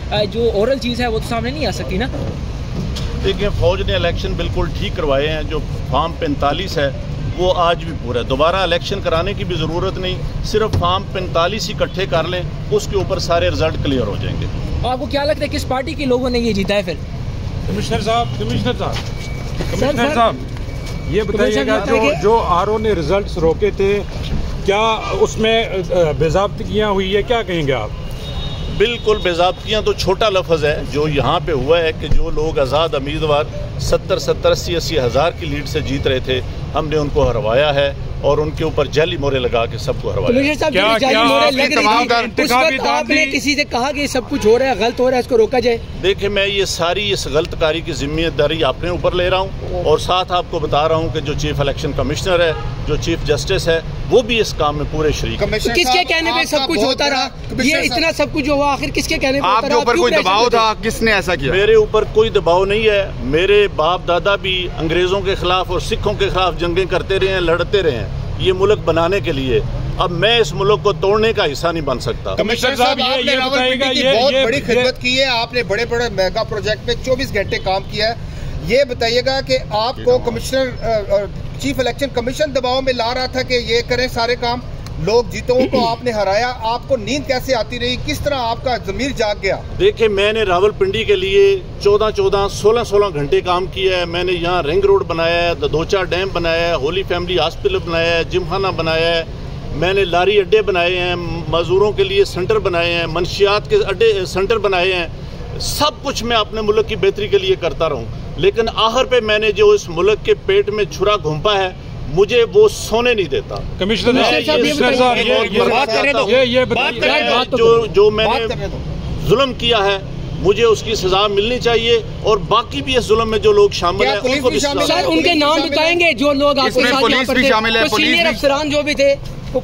जो ओरल चीज़ है वो तो सामने नहीं आ सकती ना। देखिए, फौज ने इलेक्शन बिल्कुल ठीक करवाए हैं। जो फार्म 45 है वो आज भी पूरा है। दोबारा इलेक्शन कराने की भी ज़रूरत नहीं, सिर्फ फार्म 45 इकट्ठे कर लें, उसके ऊपर सारे रिजल्ट क्लियर हो जाएंगे। आपको क्या लगता है किस पार्टी के लोगों ने ये जीता है फिर? कमिश्नर साहब ये बताइएगा, जो आरओ ने रिजल्ट्स रोके थे, क्या उसमें बेज़ाब्तियाँ हुई है, क्या कहेंगे आप? बिल्कुल, बेज़ाब्तियाँ तो छोटा लफ्ज़ है। जो यहाँ पे हुआ है कि जो लोग आज़ाद उम्मीदवार 70-80 हज़ार की लीड से जीत रहे थे, हमने उनको हरवाया है और उनके ऊपर जाली मोहरे लगा के सबको हरवाया। आपने किसी से कहा कि सब कुछ हो रहा है, गलत हो रहा है, इसको रोका जाए? देखिए, मैं ये सारी इस गलतकारी की जिम्मेदारी अपने ऊपर ले रहा हूँ और साथ आपको बता रहा हूँ कि जो चीफ इलेक्शन कमिश्नर है, जो चीफ जस्टिस है, वो भी इस काम में पूरे शरीक है। तो किसके कहने पे सब कुछ होता रहा? ये इतना सब कुछ हुआ, आखिर किसके कहने पे होता रहा? आपके ऊपर कोई दबाव था? किसने ऐसा किया? मेरे ऊपर कोई दबाव नहीं है। मेरे बाप दादा भी अंग्रेजों के खिलाफ और सिखों के खिलाफ जंगें करते रहे हैं, लड़ते रहे हैं ये मुल्क बनाने के लिए। अब मैं इस मुल्क को तोड़ने का हिस्सा नहीं बन सकता। कमिश्नर साहब, आपने रावलपिंडी की बहुत बड़ी खिदमत की है, आपने बड़े बड़े मेगा प्रोजेक्ट में 24 घंटे काम किया है। ये बताइएगा कि आपको कमिश्नर चीफ इलेक्शन कमीशन दबाव में ला रहा था कि ये करें सारे काम, लोग जीतों को आपने हराया, आपको नींद कैसे आती रही, किस तरह आपका ज़मीर जाग गया? देखिए, मैंने रावलपिंडी के लिए 16 घंटे काम किया है। मैंने यहाँ रिंग रोड बनाया है, ददोचा डैम बनाया है, होली फैमिली हॉस्पिटल बनाया है, जिमखाना बनाया है, मैंने लारी अड्डे बनाए हैं, मजदूरों के लिए सेंटर बनाए हैं, मंशियात के अड्डे सेंटर बनाए हैं। सब कुछ मैं अपने मुल्क की बेहतरी के लिए करता रहूँ, लेकिन आखिर पे मैंने जो इस मुल्क के पेट में छुरा घुंपा है, मुझे वो सोने नहीं देता। कमिश्नर साहब, जो मैंने जुल्म किया है, मुझे उसकी सजा मिलनी चाहिए और बाकी भी इस जुल्म में जो लोग शामिल हैं उनको भी। सर, उनके नाम बताएंगे जो लोग आपके साथ पुलिस भी शामिल है, सीनियर अफसरान जो भी थे।